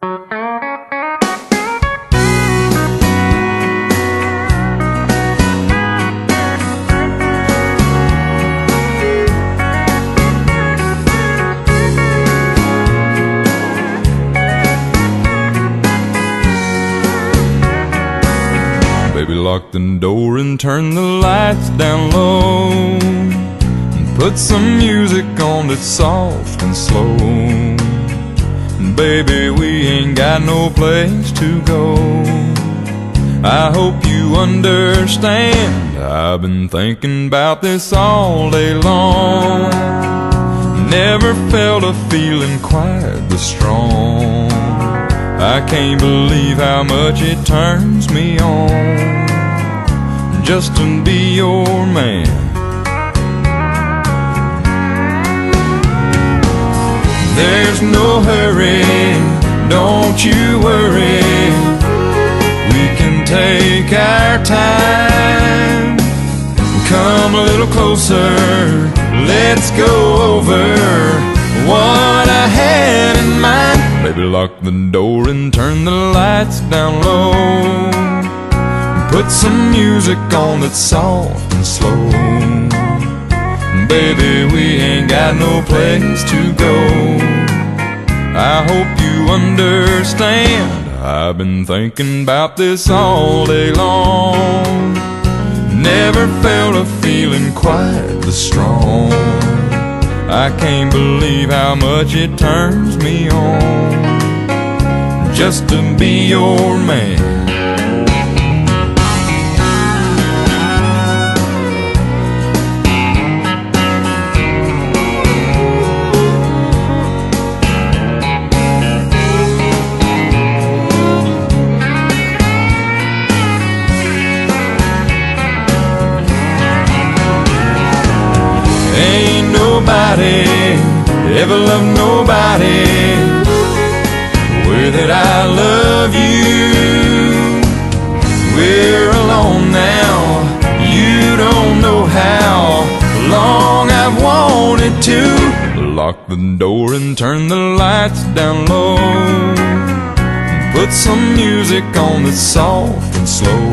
Baby, lock the door and turn the lights down low, and put some music on that's soft and slow. And baby, we ain't got no place to go. I hope you understand, I've been thinking about this all day long. Never felt a feeling quite this strong. I can't believe how much it turns me on just to be your man. There's no hurry, don't you worry. We can take our time. Come a little closer, let's go over what I had in mind. Baby, lock the door and turn the lights down low, and put some music on that's soft and slow. Baby, we ain't got no place to go. I hope you understand, I've been thinking about this all day long. Never felt a feeling quite this strong. I can't believe how much it turns me on just to be your man. Ain't nobody ever loved nobody way that I love you. We're alone now, you don't know how long I've wanted to. Lock the door and turn the lights down low, and put some music on that's soft and slow.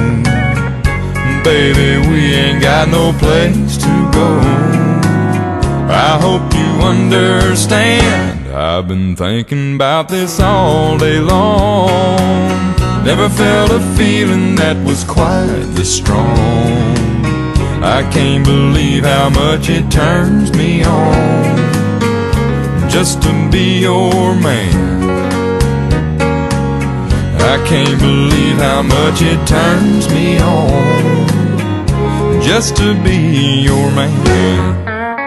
Baby, we ain't got no place to go. I hope you understand, I've been thinking about this all day long. Never felt a feeling that was quite this strong. I can't believe how much it turns me on just to be your man. I can't believe how much it turns me on just to be your man.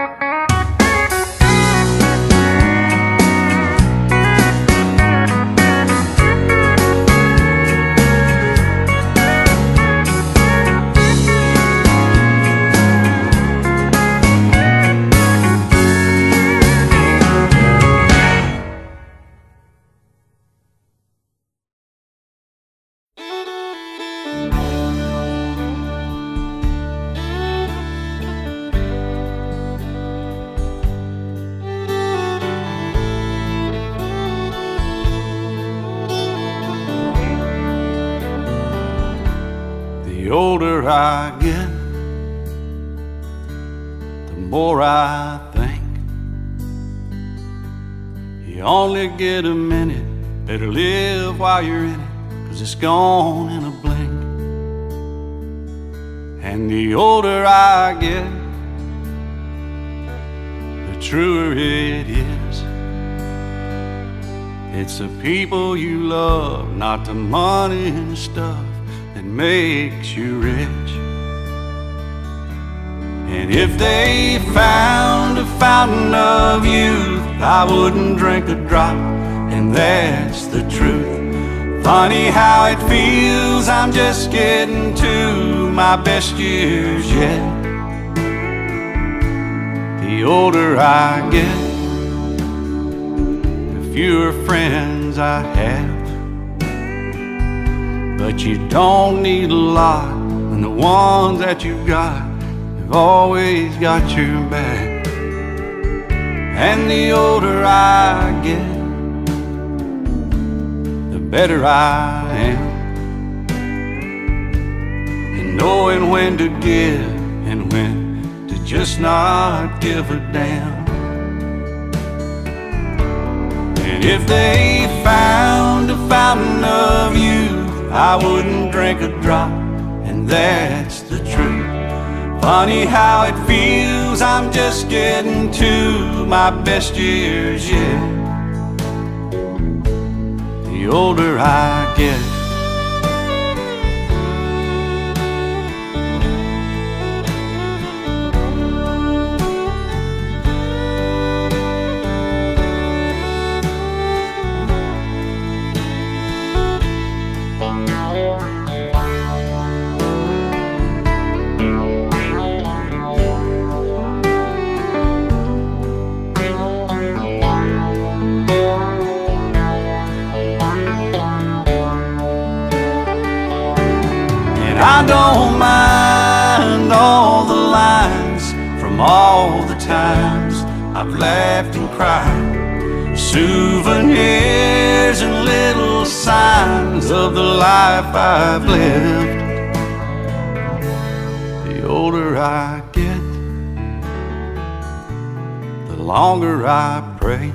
The older I get, the more I think you only get a minute, better live while you're in it, 'cause it's gone in a blink. And the older I get, the truer it is. It's the people you love, not the money and stuff that makes you rich. And if they found a fountain of youth, I wouldn't drink a drop, and that's the truth. Funny how it feels, I'm just getting to my best years yet. The older I get, the fewer friends I have. But you don't need a lot when the ones that you've got have always got your back. And the older I get, better I am. And knowing when to give and when to just not give a damn. And if they found a fountain of youth, I wouldn't drink a drop, and that's the truth. Funny how it feels, I'm just getting to my best years yet. The older I get. I don't mind all the lines from all the times I've laughed and cried, souvenirs and little signs of the life I've lived. The older I get, the longer I pray.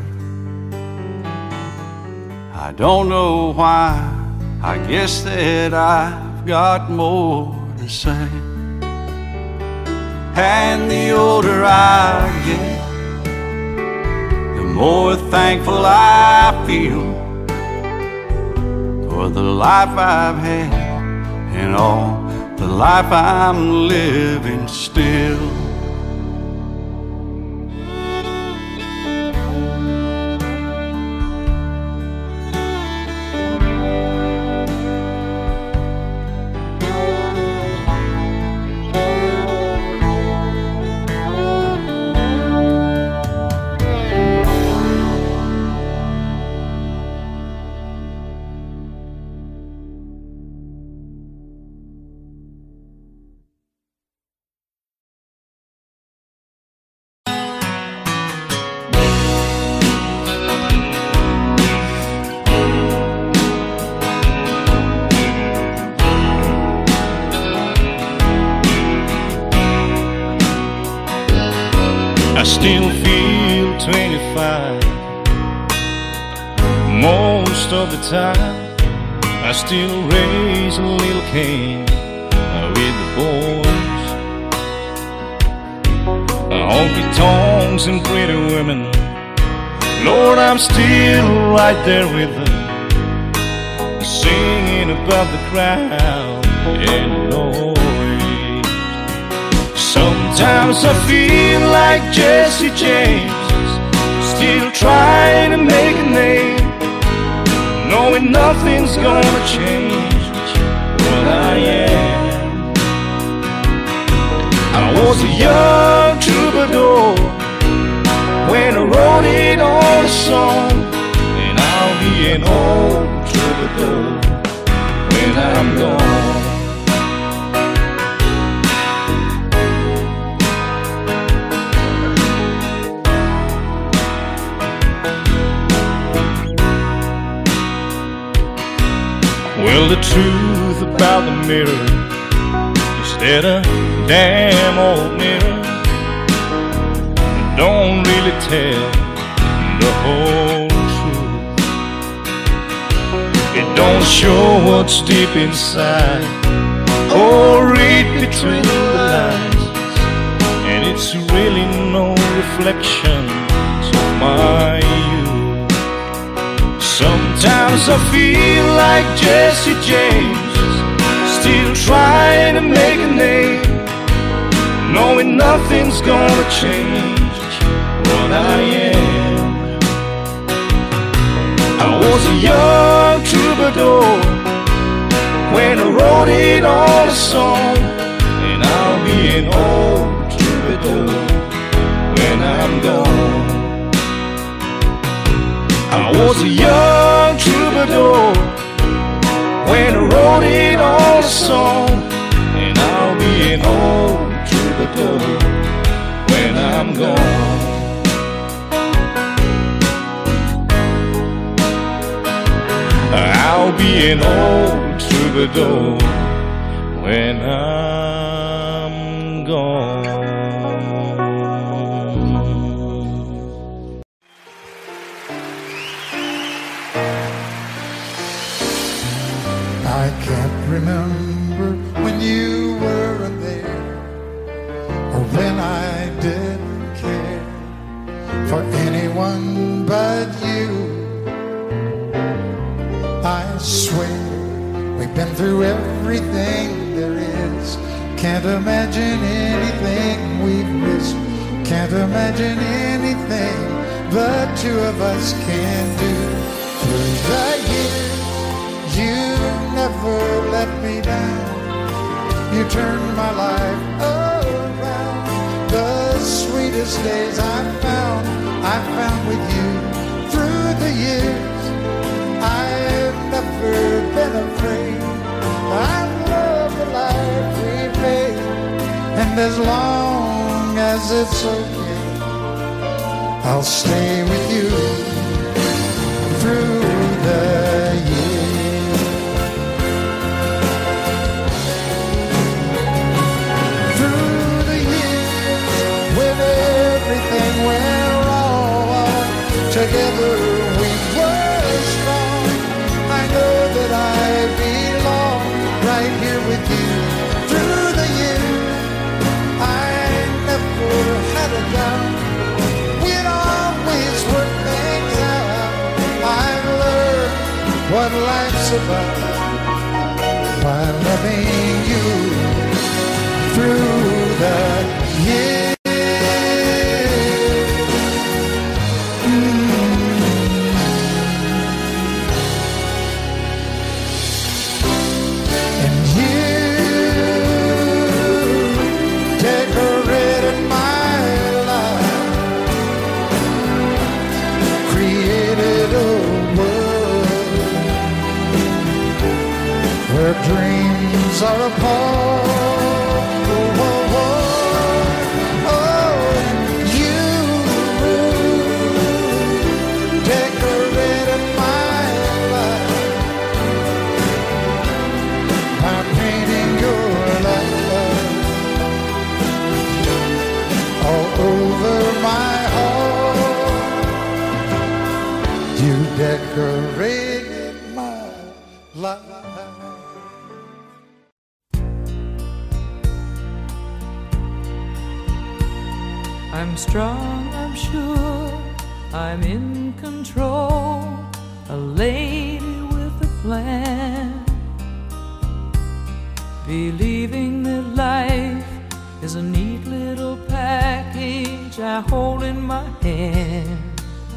I don't know why, I guess that I've got more to say. And the older I get, the more thankful I feel for the life I've had and all the life I'm living still. I still feel 25 most of the time. I still raise a little Cain with the boys. Honky tonks and pretty women, Lord, I'm still right there with them, singing above the crowd and noise. Sometimes I feel like Jesse James, still trying to make a name, knowing nothing's gonna change what I am. I was a young troubadour when I wrote it on a song, and I'll be an old troubadour when I'm gone. Well, the truth about the mirror is that a damn old mirror don't really tell the whole truth. It don't show what's deep inside or read between the lines, and it's really no reflection of my youth. Sometimes I feel like Jesse James, still trying to make a name, knowing nothing's gonna change what I am. I was a young troubadour when I wrote it on a song, and I'll be an old troubadour when I'm gone. I was a young troubadour when I wrote it on a song, and I'll be an old troubadour when I'm gone. I'll be an old troubadour when I'm gone. I can't remember when you weren't there, or when I didn't care for anyone but you. I swear we've been through everything there is. Can't imagine anything we've missed. Can't imagine anything the two of us can do. Through the years, you never let me down. You turned my life around. The sweetest days I found with you. Through the years, I've never been afraid. I love the life we made, and as long as it's okay, I'll stay with you through the years. Through the years, when everything went wrong, together we were strong. I know that I belong right here with you. Through the years, I never had a doubt. We'd always work things out. I've learned what life's about by loving you through the years. Dreams are apart. Oh, oh, oh, oh. You decorated my life by painting your love all over my heart. You decorated my life. I'm strong, I'm sure, I'm in control, a lady with a plan, believing that life is a neat little package I hold in my hand.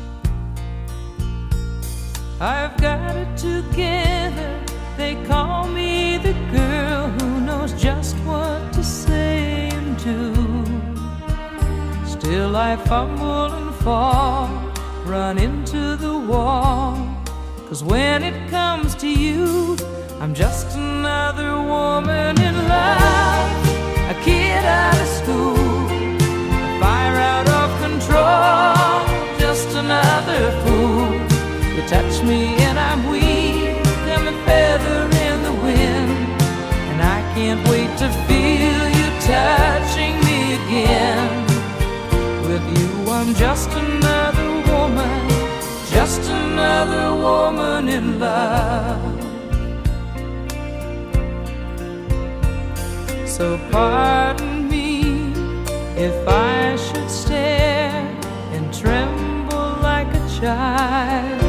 I've got it together, they call me the girl who knows just what to say and do. Still I fumble and fall, run into the wall, 'cause when it comes to you, I'm just another woman in love, a kid out of school, a fire out of control, just another fool. You touch me and I'm weak, I'm a feather in the wind, and I can't wait to feel you touching me again. With you I'm just another woman, just another woman in love. So pardon me if I should stare and tremble like a child.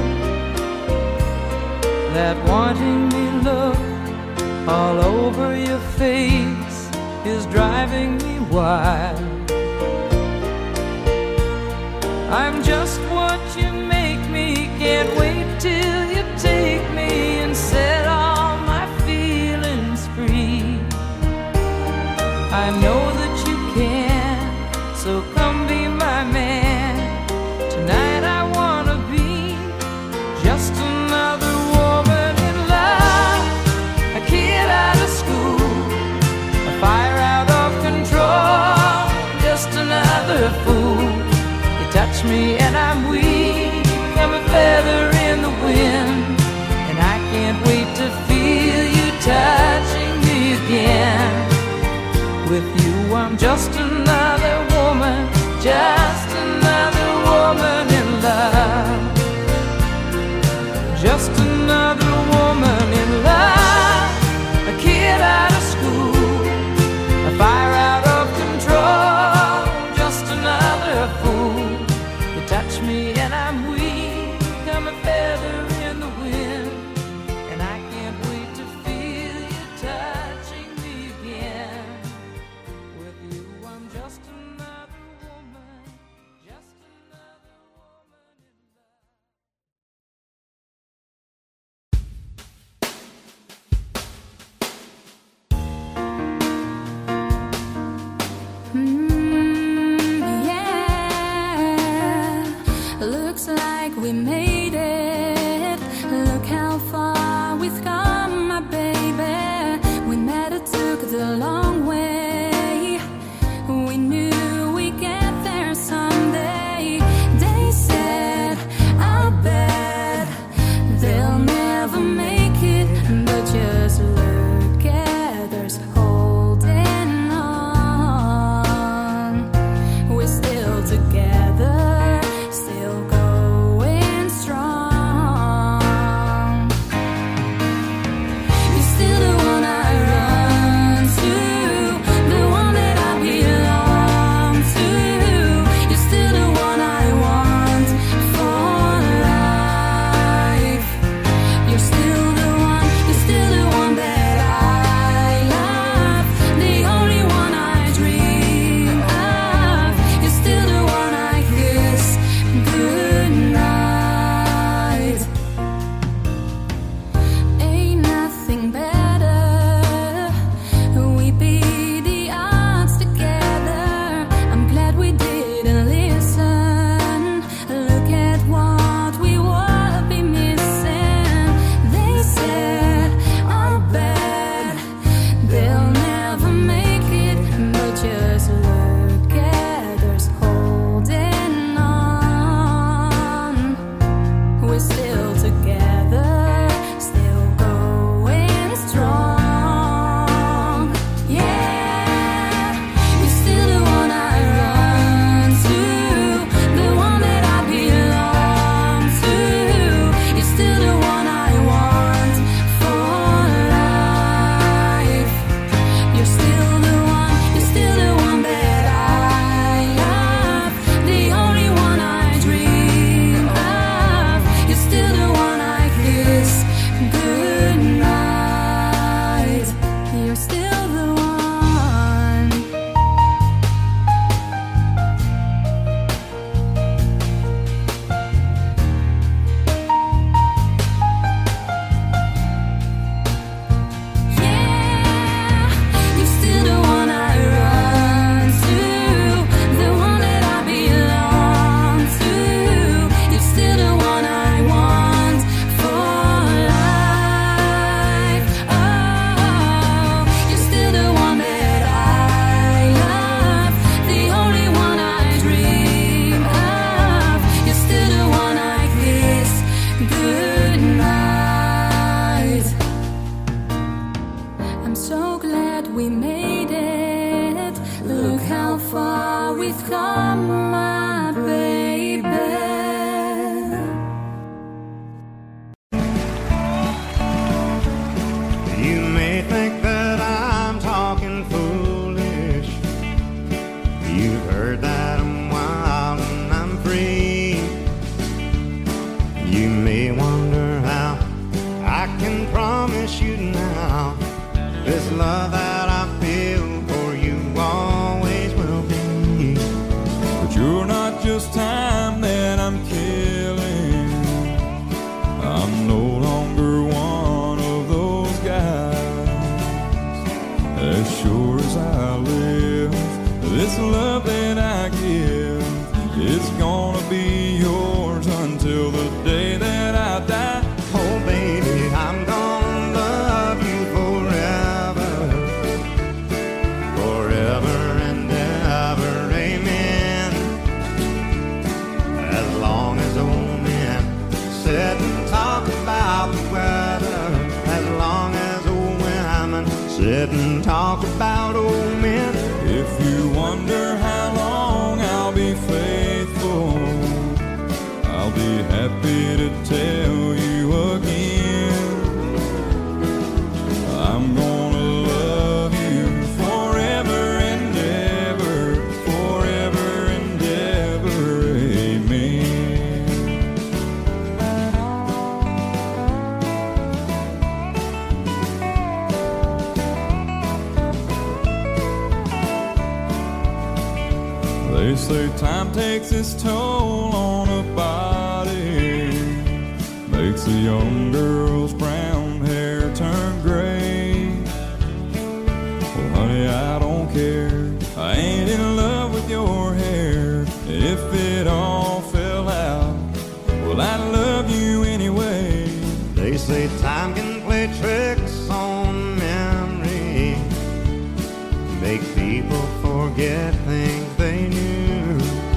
That wanting me look all over your face is driving me wild. I'm just what you make me, can't wait till you take me and set all my feelings free. I know that you can, so come be my man. Tonight I wanna be just another woman in love, a kid out of school, a fire out of control, just another fool. Touch me and I'm weak, I'm a feather in the wind, and I I'm just another woman, just another woman in love. Just another woman in love. A kid out of school, a fire out of control. Just another fool. You touch me and I'm weak, I'm a feather in the wind, and I can't wait to feel you touching me again. With you I'm just another woman, just another woman in love. Yeah, looks like we made it. Look how far we've come, my baby. We met, it took the long way. We knew we'd get there someday. They said, I'll bet they'll never make it, but just look at us holding on. We're still together, still going strong. You're still the one I run to, the one that I belong to. You're still the one I want for life. You're still the one that I love, the only one I dream of. You're still the one I kiss goodnight. Ain't nothing better, we beat the odds together. I'm glad we didn't listen. Look at what we would be missing. They said, I'll bet they'll never make it, but just look at us holding on. We're still together, still going strong. Yeah, you're still the one I run to, the one that I belong to. You're still the one I want for life. You're still the one that I love, the only one I dream of. You're still the one I kiss goodnight. You're still the one. Yeah, you're still the one I run to, the one that I belong to. You're still the one I want for life. Oh, you're still the one that I love, the only one I dream of. You're still the one I kiss goodnight. I'm so glad we made it. Look how far we've come, my baby. You may think that I'm talking foolish. You've heard that I'm wild and I'm free. You may wonder how I can promise you now this love that I feel for you always will be. But you're not just time that I'm killing. I'm no longer one of those guys. As sure as I live, this love that I give is gonna be yours until the day that I die. Oh baby, I'm gonna love you forever, forever and ever, amen. As long as old men sit and talk about the weather, as long as old women sit and talk about old men. If If you wonder how long I'll be faithful, I'll be happy to tell you again. I'm gonna love you forever and ever, forever and ever, amen. They say time takes its toll on a body, makes a young girl's brown hair turn gray. Well, honey, I don't care, I ain't in love with your hair. If it all fell out, well, I'd love you anyway. They say time can play tricks on memory, make people forget things they knew.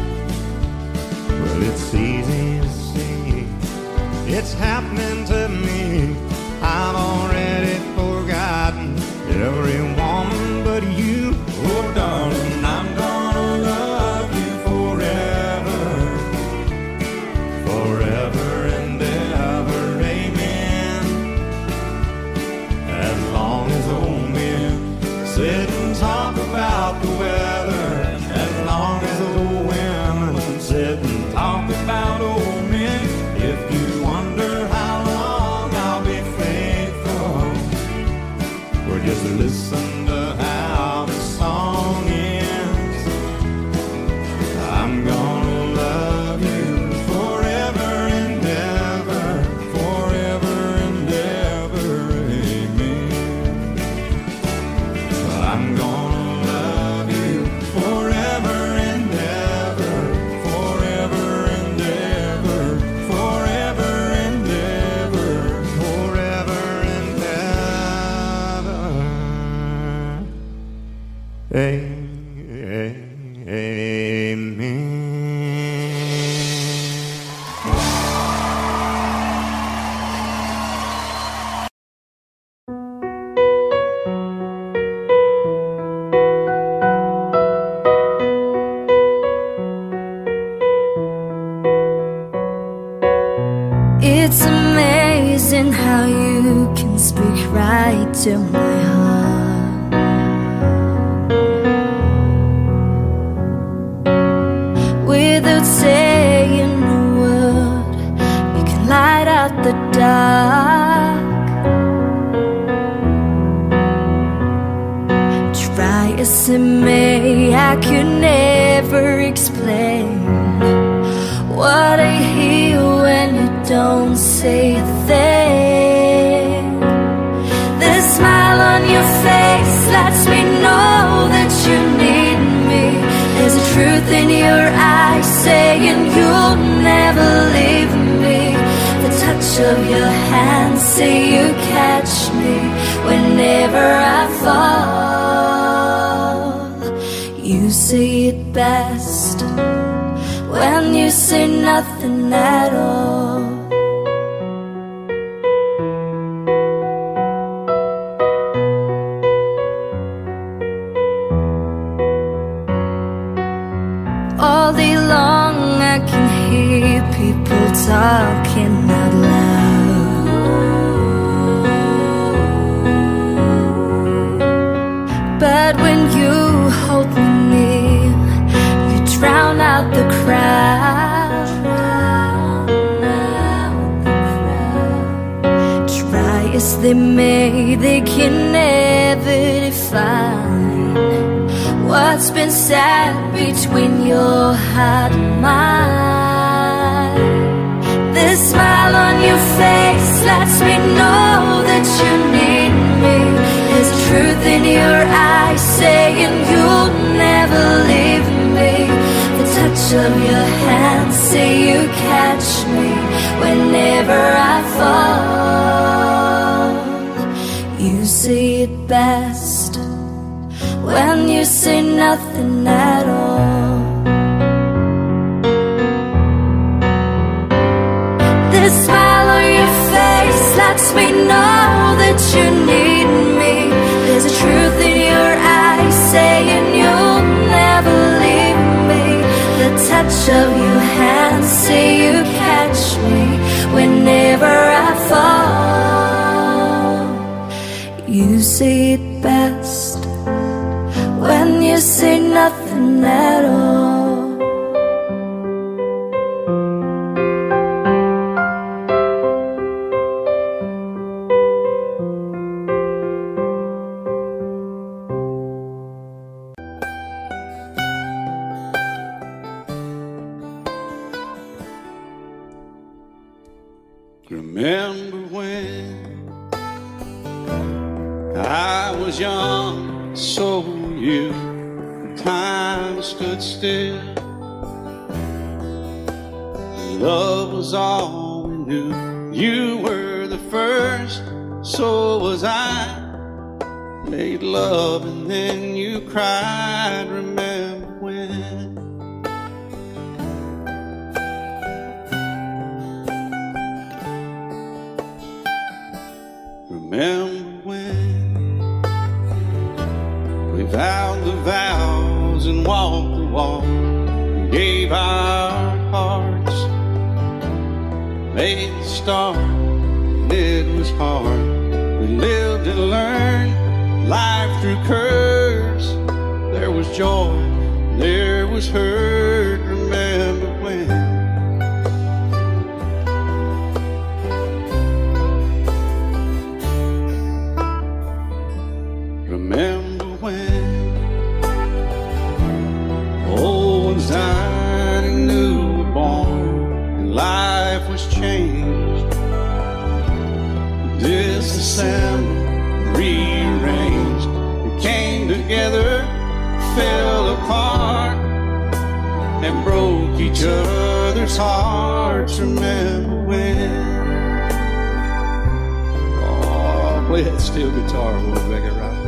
Well, it's easy to see, it's happening to me. I've already forgotten every woman but you. Oh, darling, I'm gonna love you forever, Forever and ever, amen. As long as old men sit and talk about the weather, as long as old women sit and talk about old men. If you wonder how long I'll be faithful, or just listen to how the song ends, I'm gonna love you forever and ever, forever and ever, amen. I'm gonna love you forever and ever, forever and ever, forever and ever, forever and ever, amen. It's amazing how you can speak right to my heart. Without saying a word, you can light out the dark. Try as it may, I could never explain what I hear when you don't say a thing. The smile on your face lets me know that you need me. There's a truth in your eyes saying you'll never leave me. The touch of your hand say you catch me whenever I fall. You say it best when you say nothing at all. All day long I can hear people talking out loud, but when you hold me near, you drown out the crowd. Try as they may, they can never define what's been said between your heart and mine. The smile on your face lets me know that you need me. There's a truth in your eyes saying you'll never leave me. The touch of your hand say you catch me whenever I fall. You say it best when you say nothing at all. The smile on your face lets me know that you need me. There's a truth in your eyes saying you'll touch of your hand. Say you catch me whenever I fall. You say it best when you say nothing at all. Remember when I was young, so were you. Time stood still. Love was all we knew. You were the first, so was I. Made love and then you cried. Remember when? Remember when we vowed the vows and walked the walk, gave our hearts, made the start, and it was hard. We lived and learned life through curves. There was joy, there was hurt. Remember when? Remember when old ones died and new were born, and life was changed. Disassembled, rearranged, we came together, fell apart, and broke each other's hearts. Remember when? Oh, play that steel guitar, we'll make it right.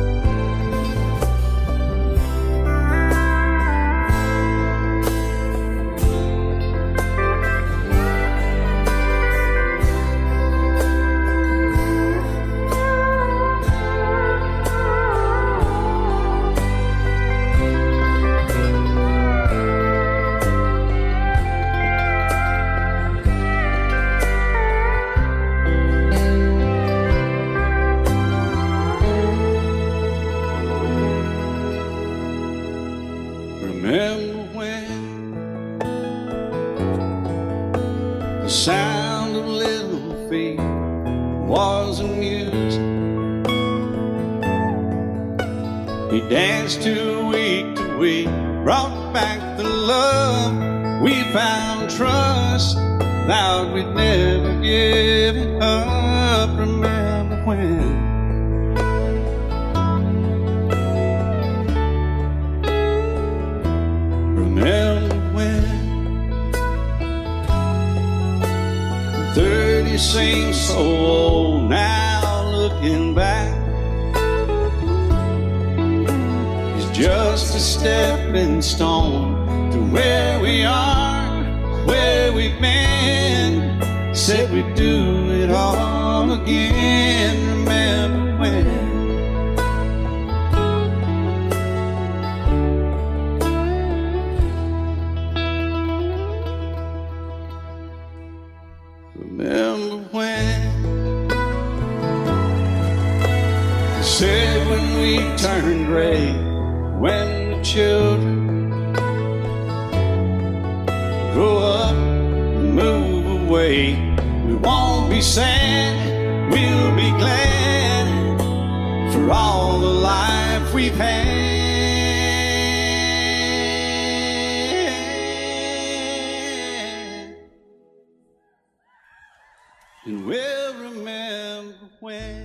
Remember when the sound of little feet was amused? He danced to week, brought back the love. We found trust, vowed we'd never give it up. Remember when? Remember when 30 seems so old now, looking back. It's just a stepping stone to where we are, where we've been. Said we'd do it all again. Remember when? Remember when they said when we turned gray, when the children grow up and move away, we won't be sad, we'll be glad for all the life we've had. And we'll remember when.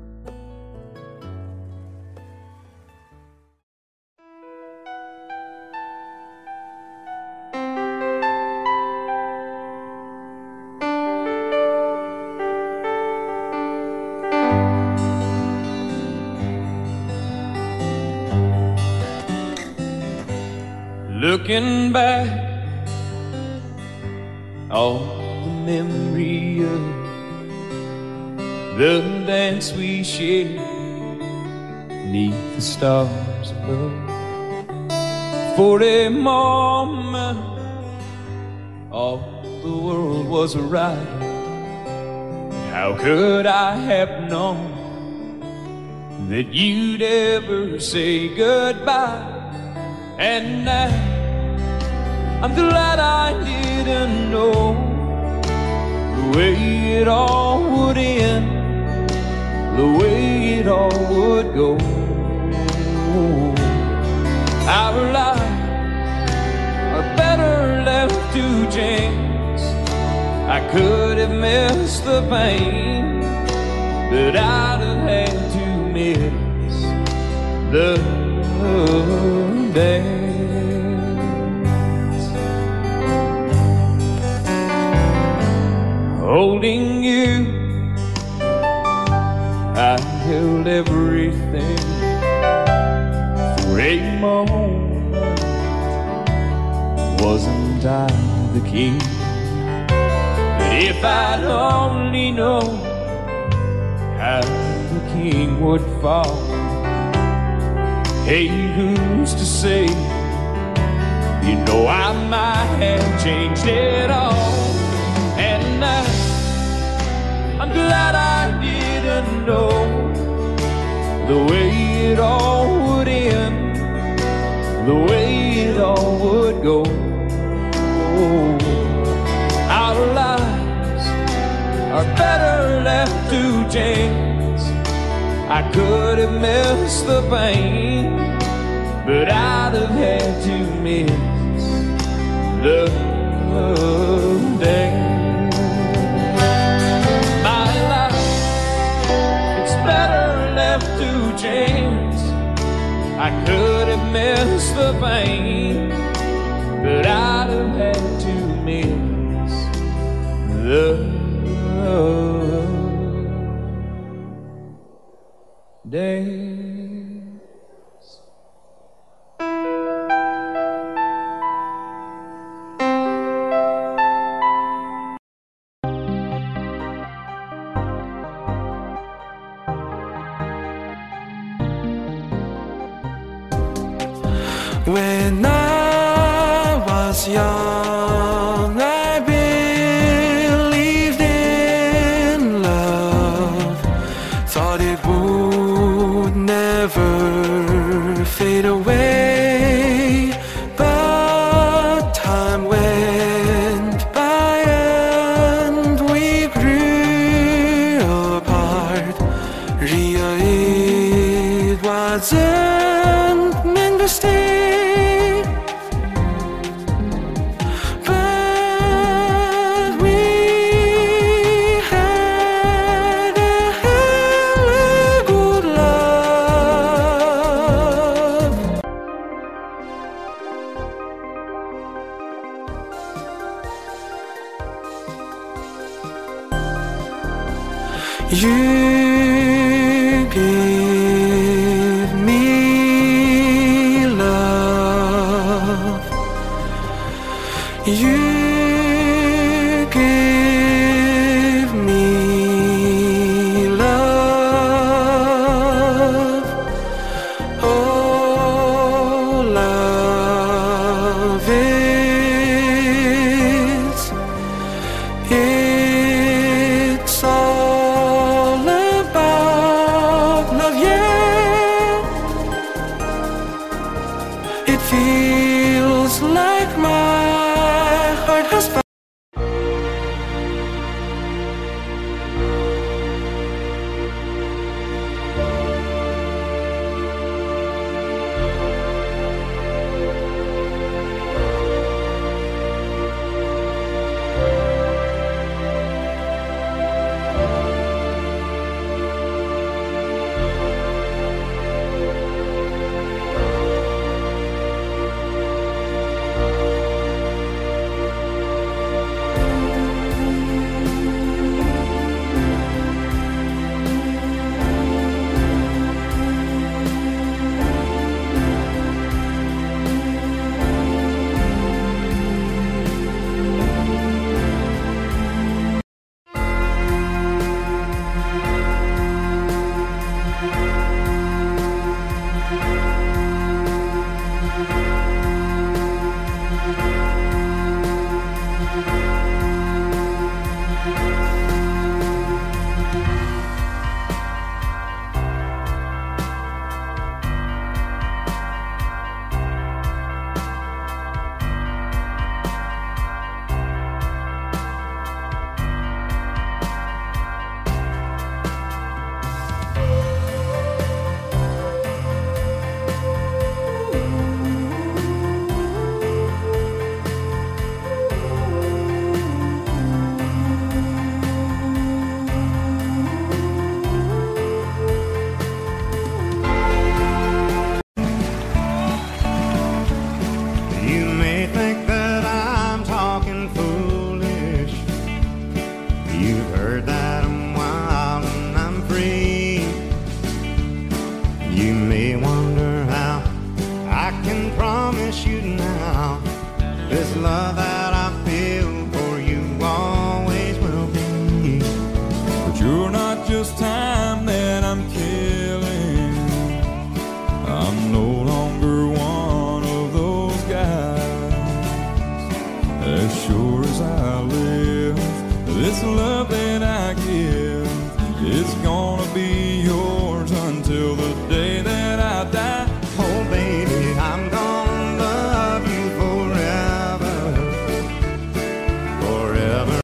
Looking back on the memory of the dance we shared beneath the stars above. For a moment all the world was right. How could I have known that you'd ever say goodbye? And now I'm glad I didn't know the way it all would end, the way it all would go. Our lives are better left to chance. I could have missed the pain, but I'd have had to miss the dance. Holding you, I held everything for a moment. Wasn't I the king? But if I'd only known how the king would fall, hey, who's to say? You know, I might have changed it all. And I'm glad I didn't know the way it all would end, the way it all would go. Our lives are better left to chance. I could have missed the pain, but I'd have had to miss the dance. My life, it's better left to chance. I could have missed the pain, but I'd have had to miss the dance. When I was young, I believed in love, thought it would never fade away. But time went by and we grew apart. It wasn't meant to stay. You